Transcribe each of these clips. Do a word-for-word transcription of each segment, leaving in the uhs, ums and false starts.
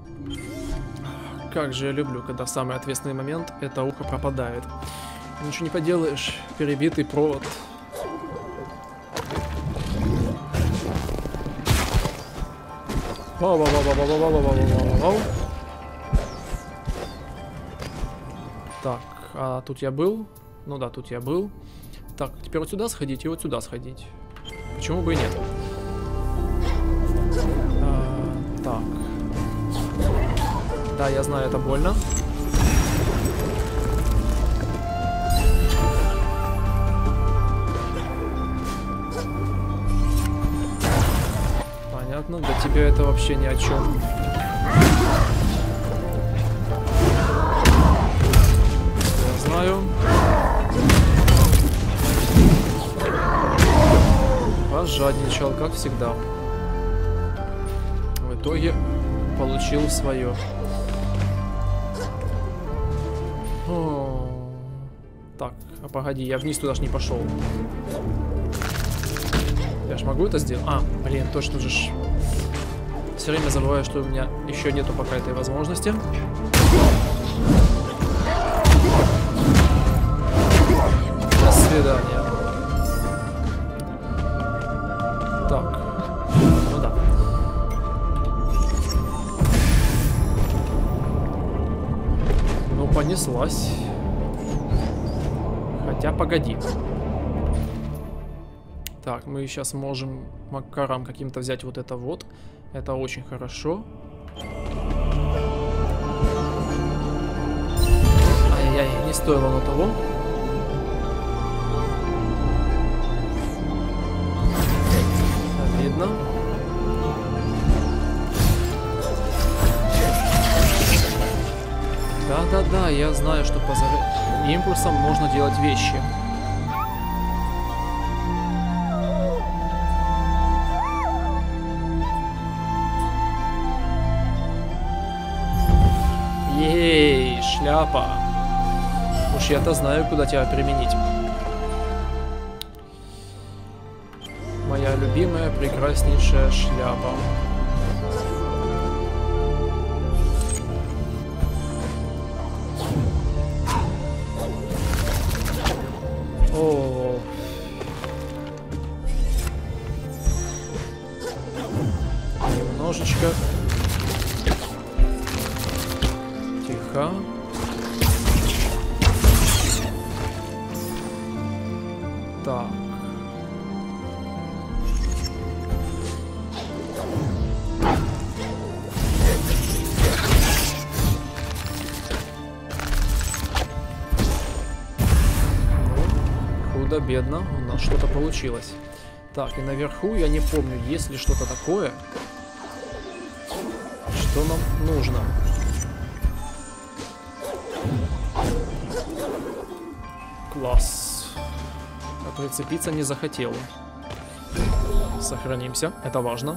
Как же я люблю, когда в самый ответственный момент это ухо пропадает. Ничего не поделаешь, перебитый провод. Вау-вау-вау-вау-вау-вау-вау-вау-вау-вау. Так, а тут я был? Ну да, тут я был. Так, теперь вот сюда сходить и вот сюда сходить. Почему бы и нет? А, так. Да, я знаю, это больно. Понятно, для тебя это вообще ни о чем. Я знаю. Пожадничал, как всегда. В итоге получил свое. О, так, а погоди, я вниз туда ж не пошел. Я ж могу это сделать? А, блин, точно же ж. Все время забываю, что у меня еще нету пока этой возможности. До свидания. Так. Ну да. Ну, понеслась. Хотя, погоди. Так, мы сейчас можем макаром каким-то взять вот это вот. Это очень хорошо. Ай-яй-яй, не стоило оно того. Видно. Да-да-да, я знаю, что по импульсам можно делать вещи. Ей, шляпа. Уж я-то знаю, куда тебя применить. Моя любимая, прекраснейшая шляпа. О. Немножечко. Тихо. Так. Худо-бедно, у нас что-то получилось. Так, и наверху я не помню, есть ли что-то такое, что нам нужно. Класс. А прицепиться не захотел. Сохранимся, это важно.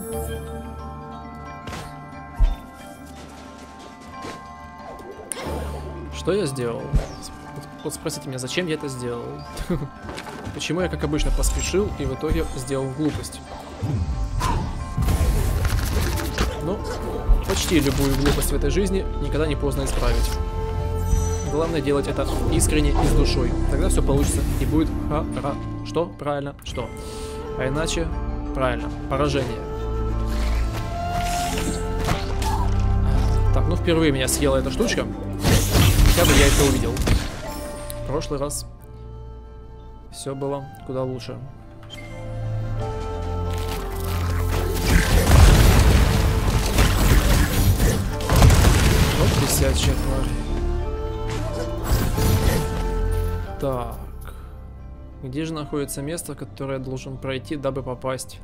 Что я сделал? Вот спросите меня, зачем я это сделал? Почему я, как обычно, поспешил и в итоге сделал глупость? Ну, почти любую глупость в этой жизни никогда не поздно исправить. Главное делать это искренне и с душой. Тогда все получится и будет ха-ра. Что? Правильно? Что? А иначе, правильно, поражение. Так, ну впервые меня съела эта штучка. Хотя бы я это увидел. В прошлый раз все было куда лучше. Вот висячая тварь. Так. Где же находится место, которое я должен пройти, дабы попасть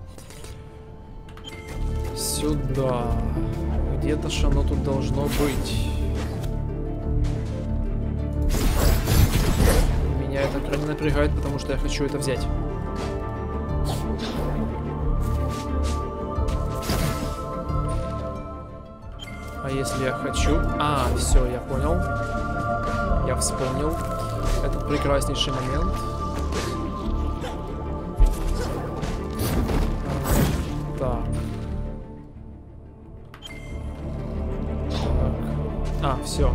сюда? Где-то ж оно тут должно быть. Меня это крайне напрягает, потому что я хочу это взять. А если я хочу... А, все, я понял. Я вспомнил этот прекраснейший момент. Так. А, все.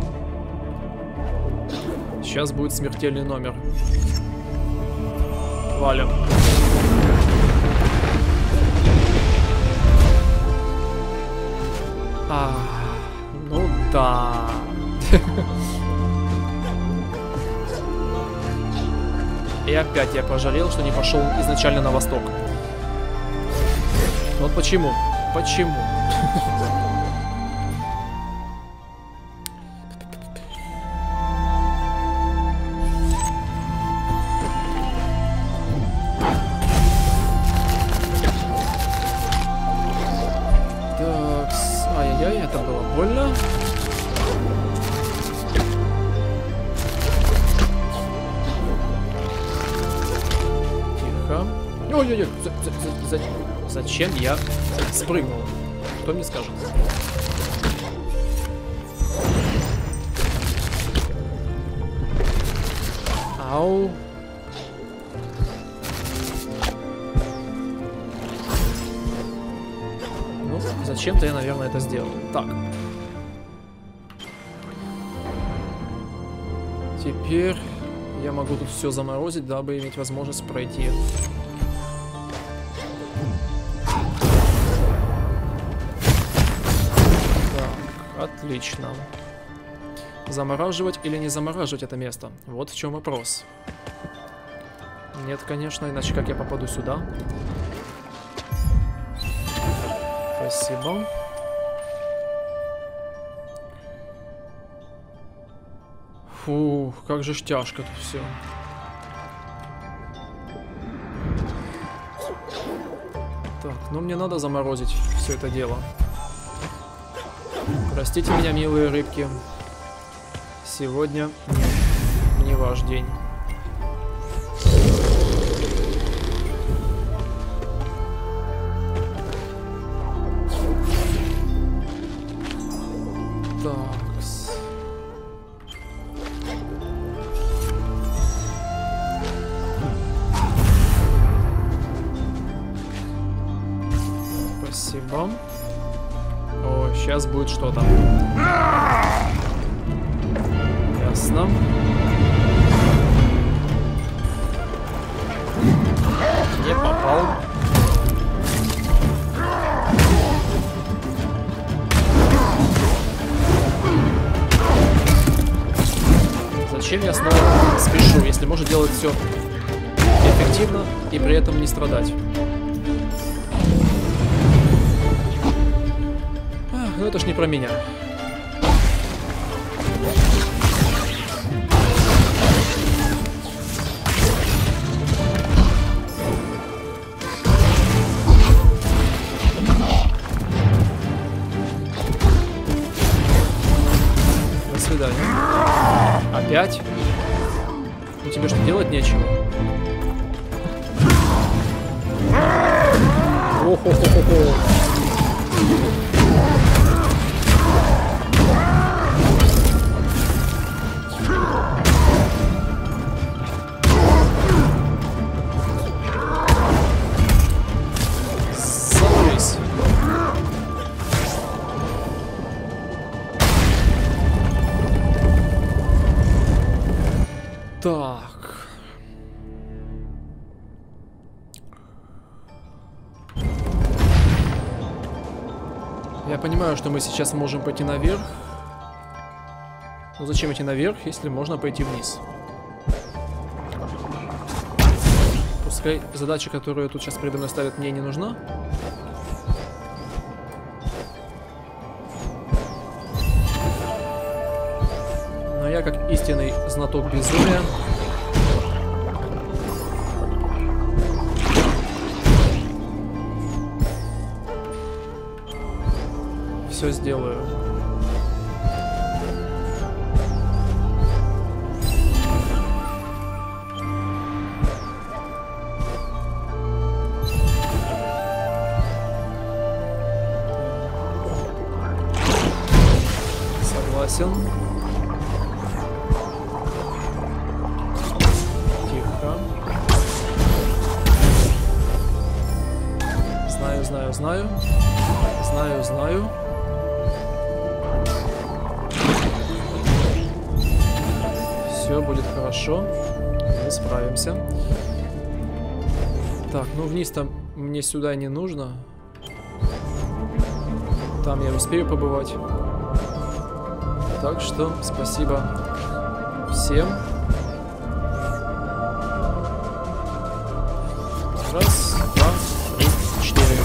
Сейчас будет смертельный номер. Валим. А, ну да. И опять я пожалел, что не пошел изначально на восток. Вот почему? Почему? Так, ай-яй-яй, это было больно. Ой-ой-ой, за, за, за, зачем я спрыгнул? Кто мне скажет? Ау. Ну, зачем-то я, наверное, это сделал. Так. Теперь я могу тут все заморозить, дабы иметь возможность пройти. Отлично. Замораживать или не замораживать это место? Вот в чем вопрос. Нет, конечно, иначе как я попаду сюда? Спасибо. Фух, как же ж тяжко тут все. Так, ну мне надо заморозить все это дело. Простите меня, милые рыбки. Сегодня не ваш день. Такс. Спасибо. О, сейчас будет что-то. Ясно. Не попал. Зачем я снова спешу, если можно делать все эффективно и при этом не страдать? Ну это ж не про меня. До свидания. Опять? Ну тебе что, делать нечего? О-хо-хо-хо-хо. Так. Я понимаю, что мы сейчас можем пойти наверх. Но зачем идти наверх, если можно пойти вниз? Пускай задача, которую тут сейчас передо мной ставят, мне не нужна. Но я, как истинный знаток безумия, все сделаю. Согласен. Тихо. Знаю, знаю, знаю. Знаю, знаю. Все будет хорошо. Мы справимся. Так, ну вниз-то мне сюда не нужно. Там я успею побывать. Так что спасибо всем. Раз, два, три, четыре.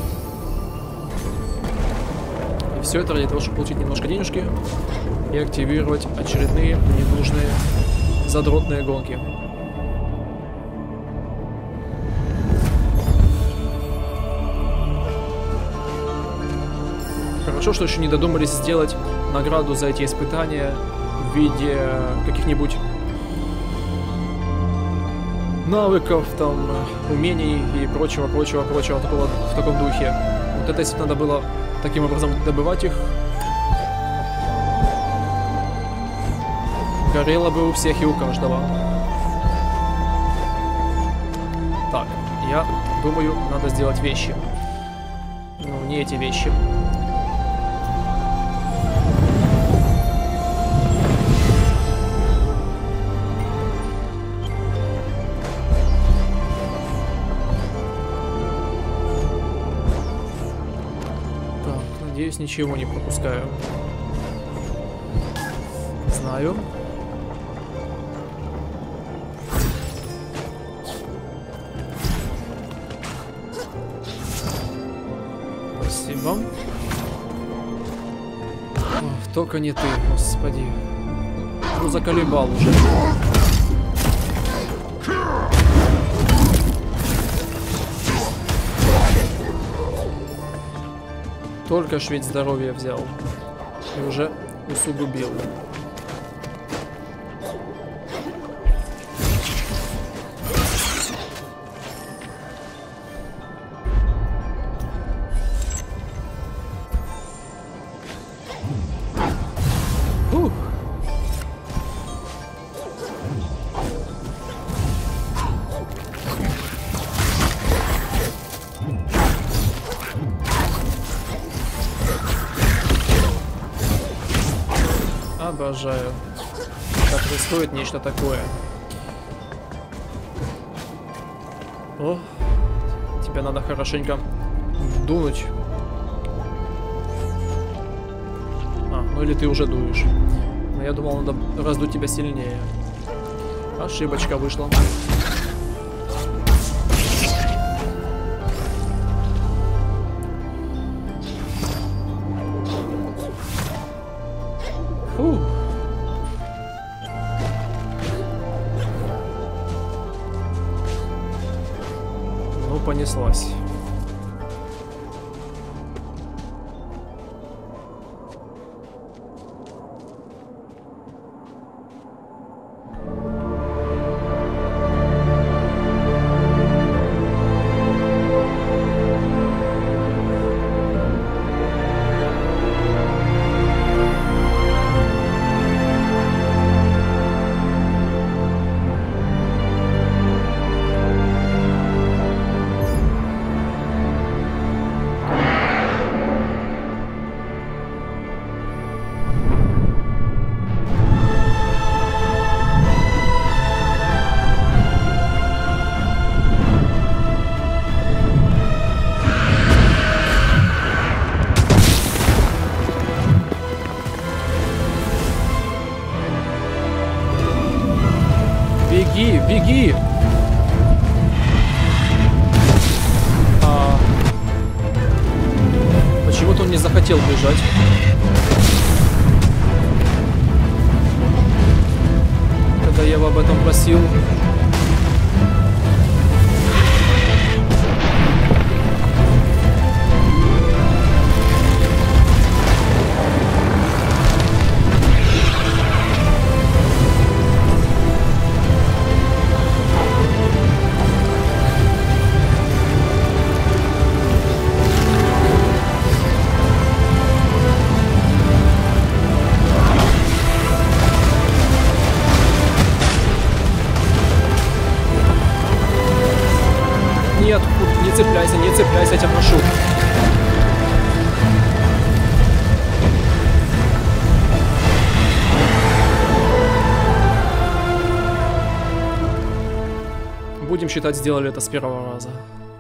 И все это ради того, чтобы получить немножко денежки и активировать очередные ненужные задротные гонки. Хорошо, что еще не додумались сделать награду за эти испытания в виде каких-нибудь навыков, там, умений и прочего, прочего, прочего такого, в таком духе. Вот это, если надо было таким образом добывать их, горело бы у всех и у каждого. Так, я думаю, надо сделать вещи. Ну, не эти вещи. Надеюсь, ничего не пропускаю. Знаю. Спасибо. Ох, только не ты, господи. Ну, заколебал уже. Только ж ведь здоровье взял. И уже усугубил. Фух. Обожаю, как происходит нечто такое. О, тебя надо хорошенько дунуть. А, ну или ты уже дуешь. Но я думал, надо раздуть тебя сильнее. Ошибочка вышла. Фу. Ну, понеслась. Беги, беги! А... Почему-то он не захотел бежать. Когда я его об этом просил. будем считать, сделали это с первого раза.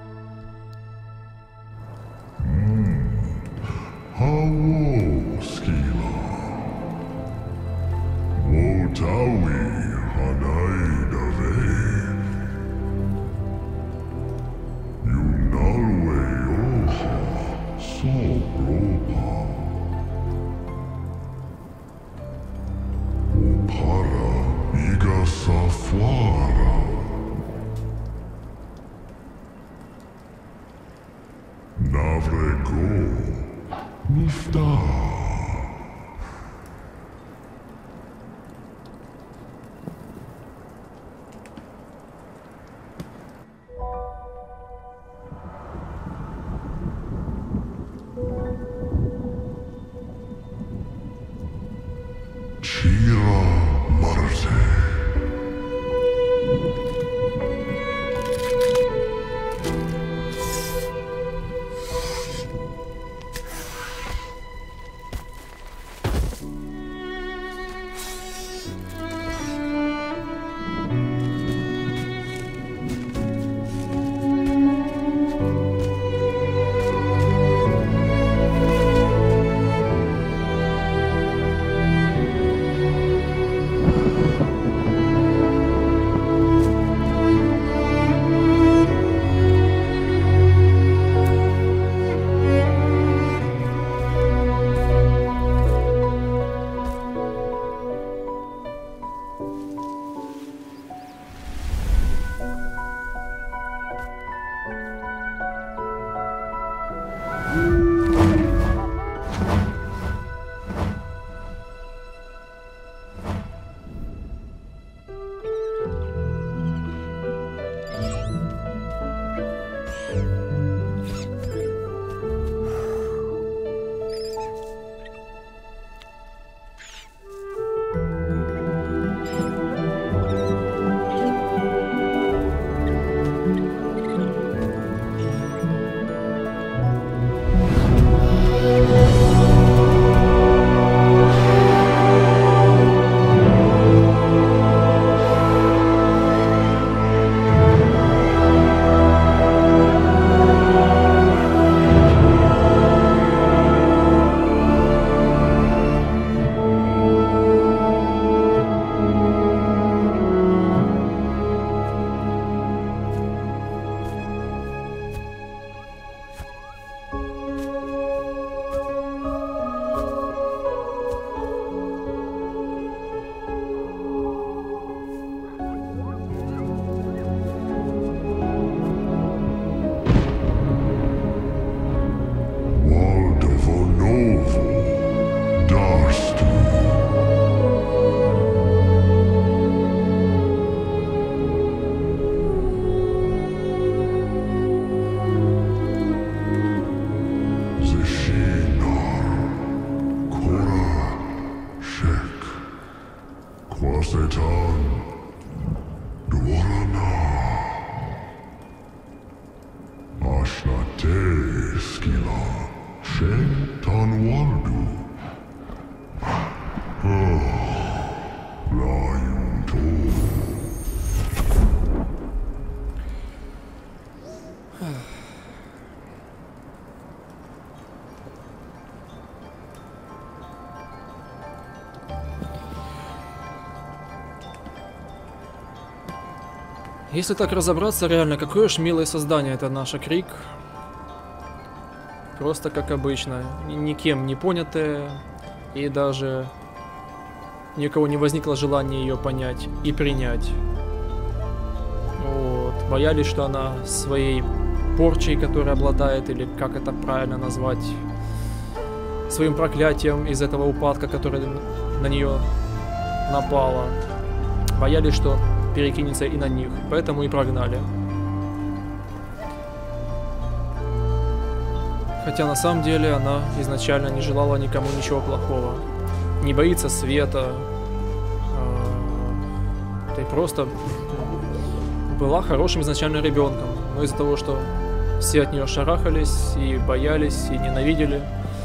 Если так разобраться, реально, какое ж милое создание это наша Крик. Просто как обычно, никем не понятая, и даже ни у кого не возникло желания ее понять и принять. Вот. Боялись, что она своей порчей, которой обладает, или как это правильно назвать, своим проклятием из этого упадка, который на нее напало. Боялись, что перекинется и на них, поэтому и прогнали. Хотя на самом деле она изначально не желала никому ничего плохого. Не боится света. Да и просто была хорошим изначально ребенком. Но из-за того, что все от нее шарахались и боялись, и ненавидели,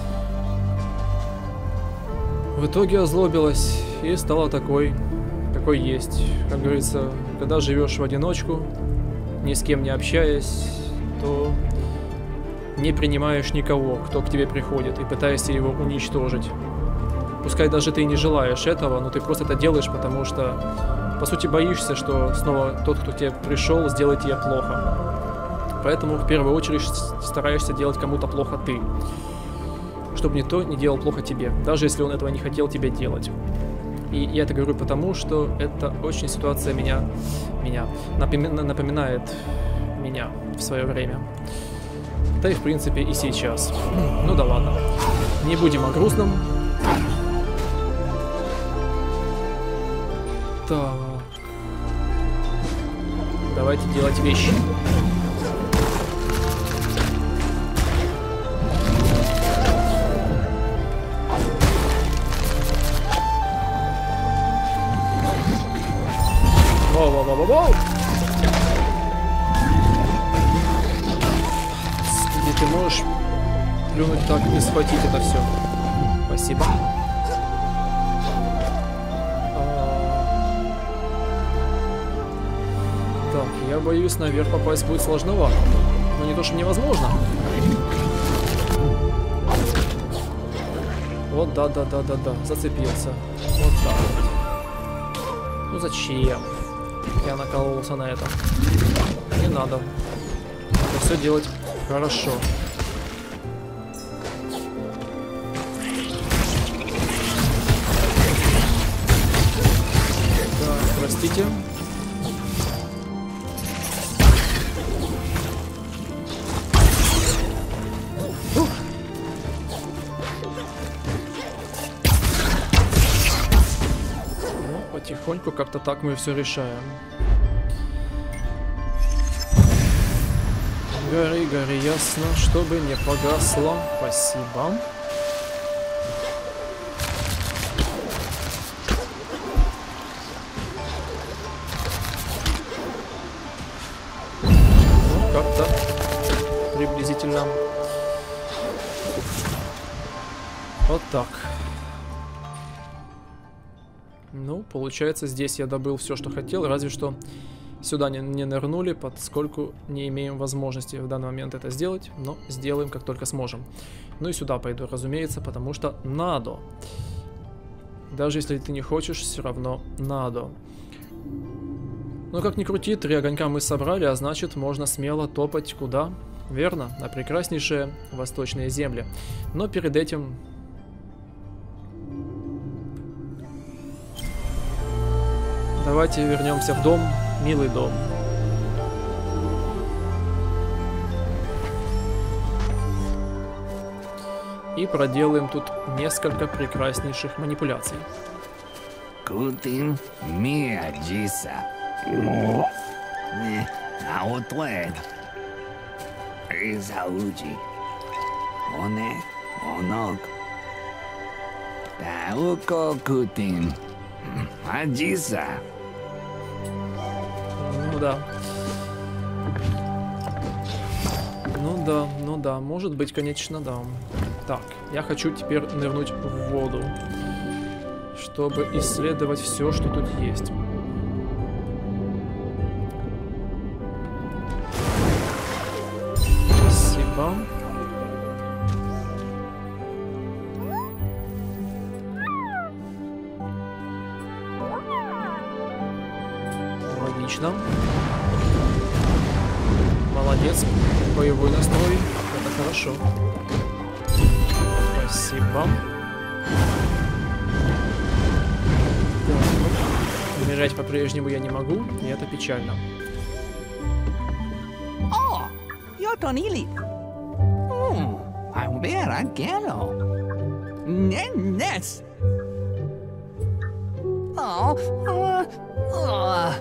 в итоге озлобилась и стала такой, какой есть. Как говорится, когда живешь в одиночку, ни с кем не общаясь, то не принимаешь никого, кто к тебе приходит, и пытаешься его уничтожить. Пускай даже ты и не желаешь этого, но ты просто это делаешь, потому что, по сути, боишься, что снова тот, кто к тебе пришел, сделает тебе плохо. Поэтому в первую очередь стараешься делать кому-то плохо ты, чтобы никто не делал плохо тебе, даже если он этого не хотел тебе делать. И я это говорю потому, что это очень ситуация меня, меня напоминает меня в свое время. Да и в принципе и сейчас. Ну да ладно. Не будем о грустном. Так. Давайте делать вещи. Воу-воу-воу-воу! Где ты можешь плюнуть так и схватить это все? Спасибо. Так, я боюсь, наверх попасть будет сложновато. Но не то, что невозможно. Вот, да-да-да-да-да, зацепился. Вот так вот. Ну зачем? Я накололся на это. Не надо. Надо все делать хорошо. Так, простите. Ух. Ну, потихоньку как-то так мы все решаем. Гори, гори ясно, чтобы не погасло. Спасибо. Ну, как-то приблизительно. Вот так. Ну, получается, здесь я добыл все, что хотел, разве что сюда не, не нырнули, поскольку не имеем возможности в данный момент это сделать, но сделаем, как только сможем. Ну и сюда пойду, разумеется, потому что надо. Даже если ты не хочешь, все равно надо. Но как ни крути, три огонька мы собрали, а значит, можно смело топать куда? Верно, на прекраснейшие восточные земли. Но перед этим... Давайте вернемся в дом. Милый дом. И проделаем тут несколько прекраснейших манипуляций. Кутим Миаджиса. Не, аутлед. Изауджи. Оне, онок. Тауко кутим. Аджиса. Ну да. Ну да, ну да, может быть, конечно, да. Так, я хочу теперь нырнуть в воду, чтобы исследовать все, что тут есть. Спасибо. Логично. Молодец. Боевой настрой. Это хорошо. Спасибо. Так. Умирать по-прежнему я не могу, и это печально. О, я Тонили. I'm Vera Gallo. Nennes. Oh, uh, uh.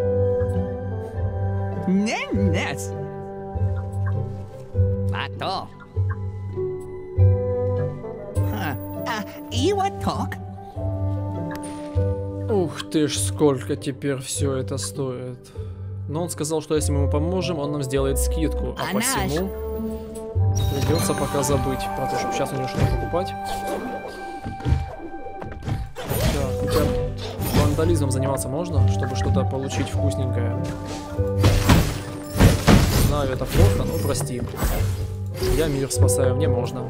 Nennes. Mato. Huh. Uh, you want talk? Ух ты ж, сколько теперь все это стоит. Но он сказал, что если мы ему поможем, он нам сделает скидку. А посему придется пока забыть про то, чтобы сейчас у него что-то покупать. Так, у тебя вандализмом заниматься можно, чтобы что-то получить вкусненькое? знаю, это плохо, но прости. Я мир спасаю, мне можно.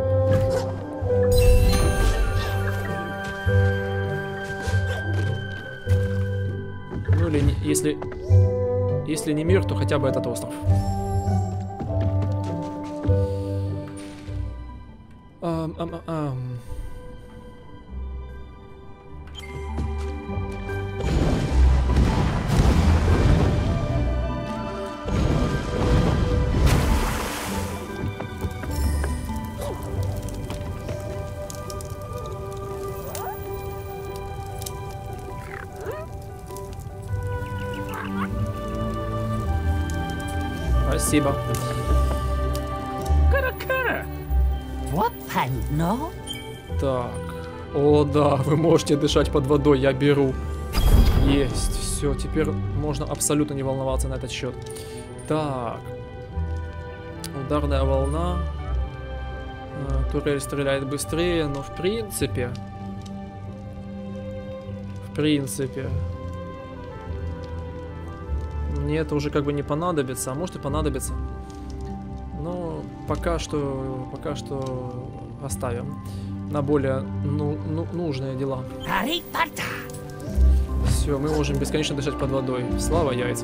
Ну или не, если... Если не мир, то хотя бы этот остров. Ам, ам, ам. Спасибо. What no? Так. О, да, вы можете дышать под водой, я беру. Есть. Все, теперь можно абсолютно не волноваться на этот счет. Так. Ударная волна. А, турель стреляет быстрее, но в принципе... В принципе... Мне это уже как бы не понадобится, а может и понадобится. Но пока что, пока что оставим на более ну, ну, нужные дела. Все, мы можем бесконечно дышать под водой. Слава яйцам.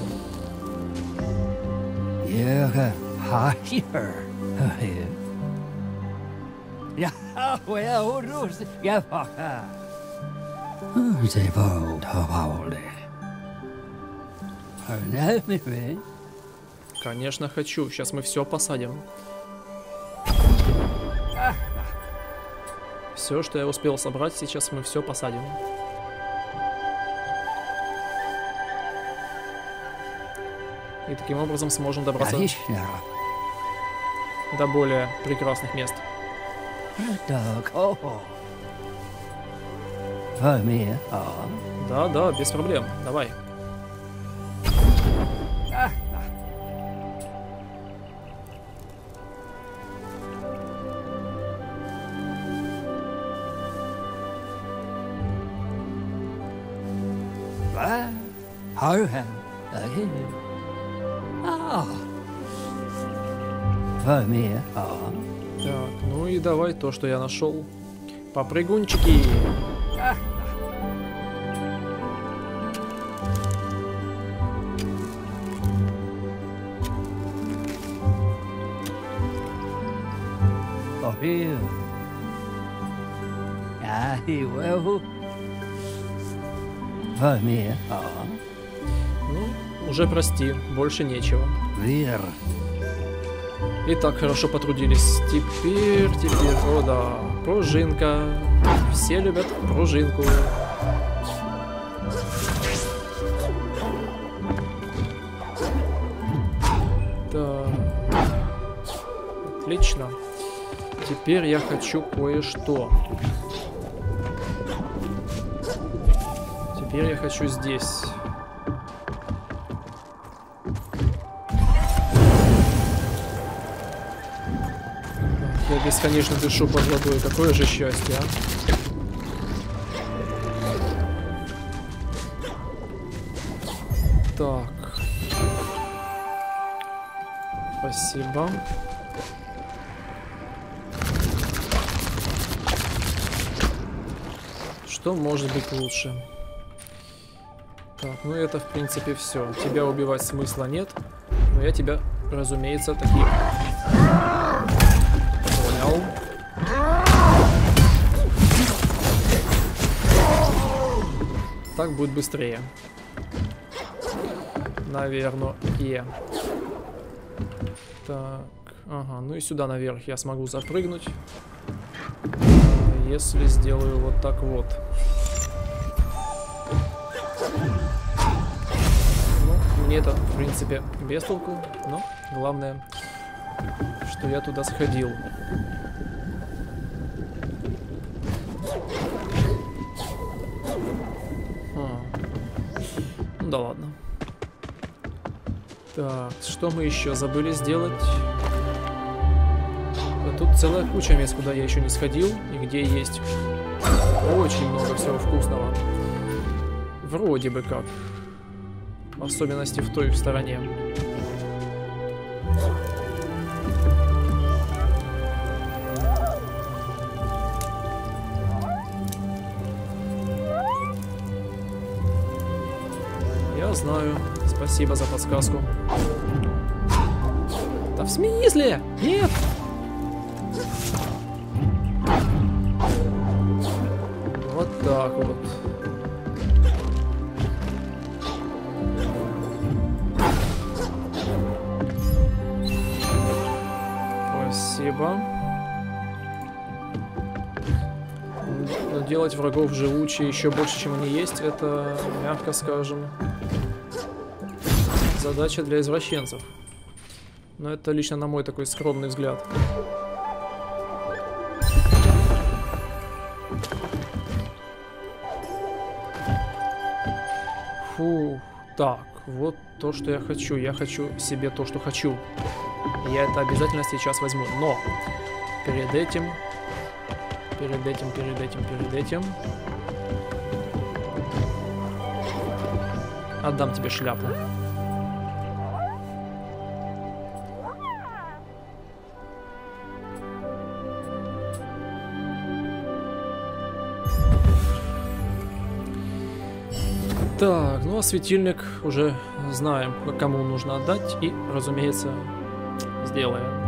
Конечно, хочу. Сейчас мы все посадим. Все, что я успел собрать, сейчас мы все посадим. И таким образом сможем добраться до более прекрасных мест. Да, да, без проблем. Давай. Так, ну и давай то, что я нашел. Попрыгунчики. Ну, уже прости, больше нечего. И так хорошо потрудились. Теперь, теперь, о да, пружинка. Все любят пружинку. Так. Отлично. Теперь я хочу кое-что. Теперь я хочу здесь. Я бесконечно дышу под водой. Какое же счастье, а? Так. Спасибо. Что может быть лучше? Так, ну это в принципе все. Тебя убивать смысла нет. Но я тебя, разумеется, таки... Понял. Так будет быстрее. Наверное. Так. Ага, ну и сюда наверх я смогу запрыгнуть. Если сделаю вот так вот. Ну, мне это, в принципе, без толку. Но главное, что я туда сходил. А. Ну да ладно. Так, что мы еще забыли сделать? Тут целая куча мест, куда я еще не сходил, и где есть очень много всего вкусного. Вроде бы как. В особенности в той стороне. Я знаю. Спасибо за подсказку. Да в смысле? Нет! Вот так вот. Спасибо. Но делать врагов живучие еще больше, чем они есть, это, мягко скажем, задача для извращенцев. Но это лично на мой такой скромный взгляд. Фу, так, вот то, что я хочу. Я хочу себе то, что хочу. Я это обязательно сейчас возьму. Но перед этим, перед этим, перед этим, перед этим отдам тебе шляпу. Так, ну а светильник уже знаем, кому нужно отдать, и, разумеется, сделаем.